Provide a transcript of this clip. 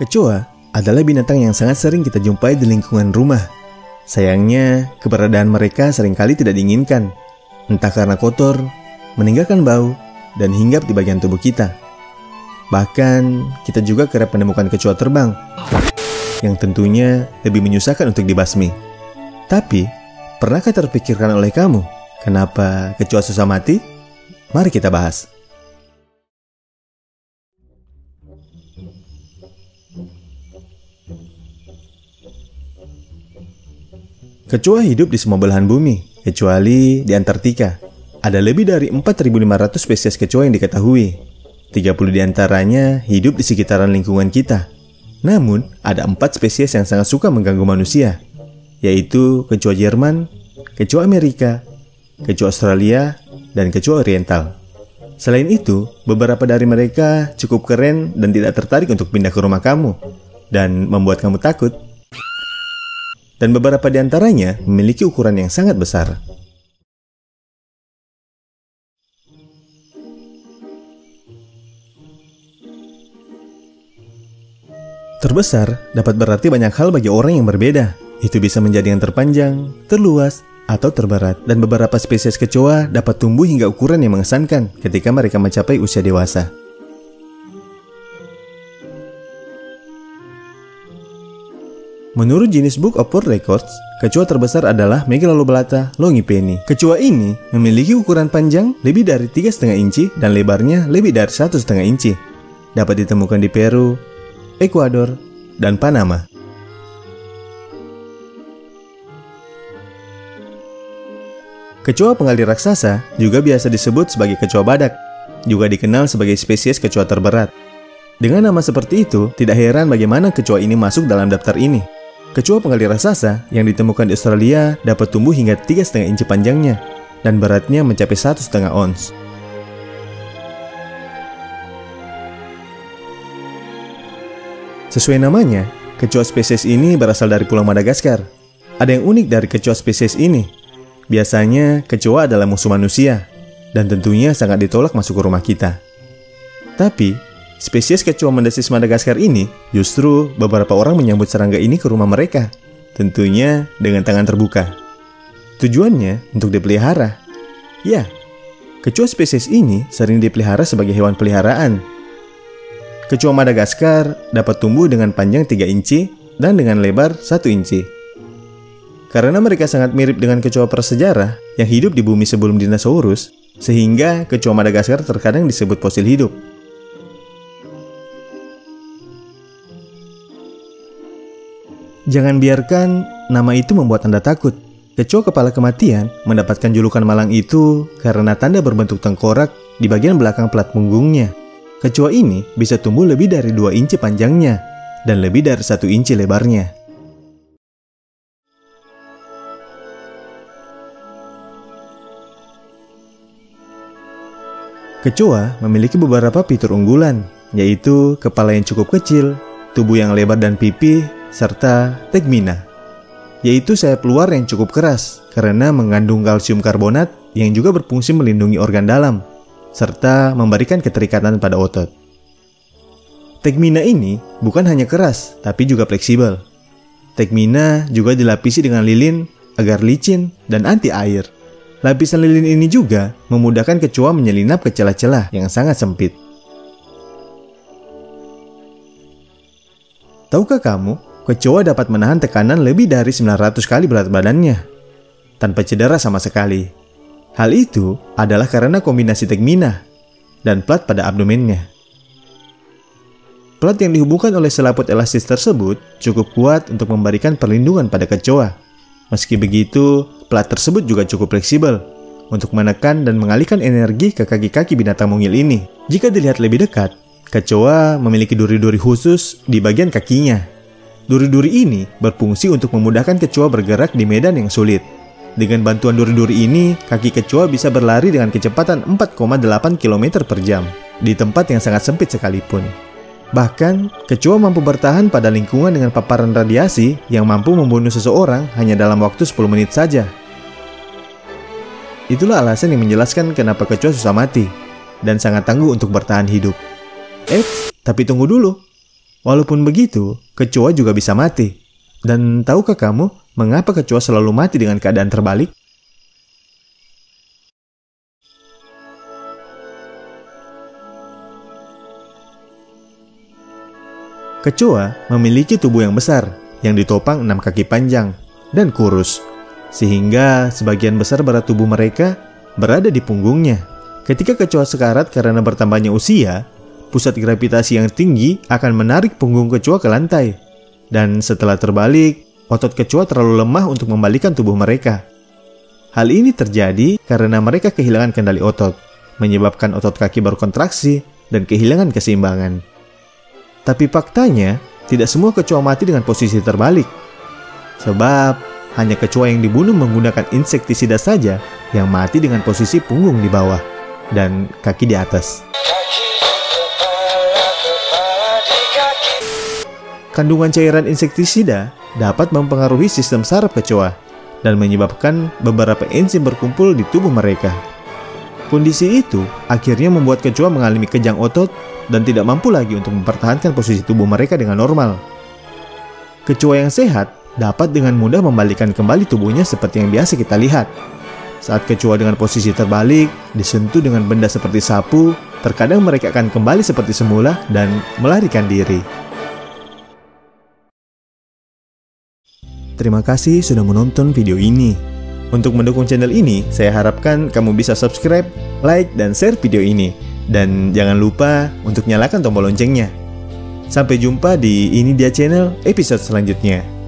Kecoa adalah binatang yang sangat sering kita jumpai di lingkungan rumah. Sayangnya, keberadaan mereka seringkali tidak diinginkan, entah karena kotor, meninggalkan bau, dan hinggap di bagian tubuh kita. Bahkan, kita juga kerap menemukan kecoa terbang, yang tentunya lebih menyusahkan untuk dibasmi. Tapi, pernahkah terpikirkan oleh kamu, kenapa kecoa susah mati? Mari kita bahas. Kecoa hidup di semua belahan bumi, kecuali di Antartika. Ada lebih dari 4.500 spesies kecoa yang diketahui. 30 diantaranya hidup di sekitaran lingkungan kita. Namun, ada 4 spesies yang sangat suka mengganggu manusia, yaitu kecoa Jerman, kecoa Amerika, kecoa Australia, dan kecoa Oriental. Selain itu, beberapa dari mereka cukup keren dan tidak tertarik untuk pindah ke rumah kamu, dan membuat kamu takut. Dan beberapa di antaranya memiliki ukuran yang sangat besar. Terbesar dapat berarti banyak hal bagi orang yang berbeda. Itu bisa menjadi yang terpanjang, terluas, atau terberat. Dan beberapa spesies kecoa dapat tumbuh hingga ukuran yang mengesankan ketika mereka mencapai usia dewasa. Menurut Guinness Book of World Records, kecoa terbesar adalah Megaloblatta longipeni. Kecoa ini memiliki ukuran panjang lebih dari 3,5 inci dan lebarnya lebih dari 1,5 inci. Dapat ditemukan di Peru, Ekuador, dan Panama. Kecoa pengali raksasa juga biasa disebut sebagai kecoa badak, juga dikenal sebagai spesies kecoa terberat. Dengan nama seperti itu, tidak heran bagaimana kecoa ini masuk dalam daftar ini. Kecoa pengali raksasa yang ditemukan di Australia dapat tumbuh hingga 3,5 inci panjangnya dan beratnya mencapai 1,5 ons. Sesuai namanya, kecoa spesies ini berasal dari Pulau Madagaskar. Ada yang unik dari kecoa spesies ini. Biasanya, kecoa adalah musuh manusia dan tentunya sangat ditolak masuk ke rumah kita. Tapi, spesies kecoa mendesis Madagaskar ini justru beberapa orang menyambut serangga ini ke rumah mereka, tentunya dengan tangan terbuka. Tujuannya untuk dipelihara. Ya, kecoa spesies ini sering dipelihara sebagai hewan peliharaan. Kecoa Madagaskar dapat tumbuh dengan panjang 3 inci dan dengan lebar 1 inci. Karena mereka sangat mirip dengan kecoa prasejarah yang hidup di bumi sebelum dinosaurus, sehingga kecoa Madagaskar terkadang disebut fosil hidup. Jangan biarkan nama itu membuat Anda takut. Kecoa kepala kematian mendapatkan julukan malang itu karena tanda berbentuk tengkorak di bagian belakang plat punggungnya. Kecoa ini bisa tumbuh lebih dari 2 inci panjangnya dan lebih dari 1 inci lebarnya. Kecoa memiliki beberapa fitur unggulan, yaitu kepala yang cukup kecil, tubuh yang lebar dan pipih, serta tegmina, yaitu sayap luar yang cukup keras karena mengandung kalsium karbonat yang juga berfungsi melindungi organ dalam, serta memberikan keterikatan pada otot. Tegmina ini bukan hanya keras, tapi juga fleksibel. Tegmina juga dilapisi dengan lilin agar licin dan anti air. Lapisan lilin ini juga memudahkan kecoa menyelinap ke celah-celah yang sangat sempit. Tahukah kamu, kecoa dapat menahan tekanan lebih dari 900 kali berat badannya, tanpa cedera sama sekali. Hal itu adalah karena kombinasi tegmina dan plat pada abdomennya. Plat yang dihubungkan oleh selaput elastis tersebut cukup kuat untuk memberikan perlindungan pada kecoa. Meski begitu, plat tersebut juga cukup fleksibel untuk menekan dan mengalihkan energi ke kaki-kaki binatang mungil ini. Jika dilihat lebih dekat, kecoa memiliki duri-duri khusus di bagian kakinya. Duri-duri ini berfungsi untuk memudahkan kecoa bergerak di medan yang sulit. Dengan bantuan duri-duri ini, kaki kecoa bisa berlari dengan kecepatan 4,8 km per jam di tempat yang sangat sempit sekalipun. Bahkan, kecoa mampu bertahan pada lingkungan dengan paparan radiasi yang mampu membunuh seseorang hanya dalam waktu 10 menit saja. Itulah alasan yang menjelaskan kenapa kecoa susah mati dan sangat tangguh untuk bertahan hidup. Tapi tunggu dulu. Walaupun begitu, kecoa juga bisa mati. Dan tahukah kamu mengapa kecoa selalu mati dengan keadaan terbalik? Kecoa memiliki tubuh yang besar, yang ditopang 6 kaki panjang dan kurus, sehingga sebagian besar berat tubuh mereka berada di punggungnya. Ketika kecoa sekarat karena bertambahnya usia, pusat gravitasi yang tinggi akan menarik punggung kecoa ke lantai. Dan setelah terbalik, otot kecoa terlalu lemah untuk membalikan tubuh mereka. Hal ini terjadi karena mereka kehilangan kendali otot, menyebabkan otot kaki berkontraksi dan kehilangan keseimbangan. Tapi faktanya, tidak semua kecoa mati dengan posisi terbalik. Sebab, hanya kecoa yang dibunuh menggunakan insektisida saja yang mati dengan posisi punggung di bawah dan kaki di atas. Kandungan cairan insektisida dapat mempengaruhi sistem saraf kecoa dan menyebabkan beberapa enzim berkumpul di tubuh mereka. Kondisi itu akhirnya membuat kecoa mengalami kejang otot dan tidak mampu lagi untuk mempertahankan posisi tubuh mereka dengan normal. Kecoa yang sehat dapat dengan mudah membalikkan kembali tubuhnya seperti yang biasa kita lihat. Saat kecoa dengan posisi terbalik, disentuh dengan benda seperti sapu, terkadang mereka akan kembali seperti semula dan melarikan diri. Terima kasih sudah menonton video ini. Untuk mendukung channel ini, saya harapkan kamu bisa subscribe, like, dan share video ini. Dan jangan lupa untuk nyalakan tombol loncengnya. Sampai jumpa di Ini Dia Channel episode selanjutnya.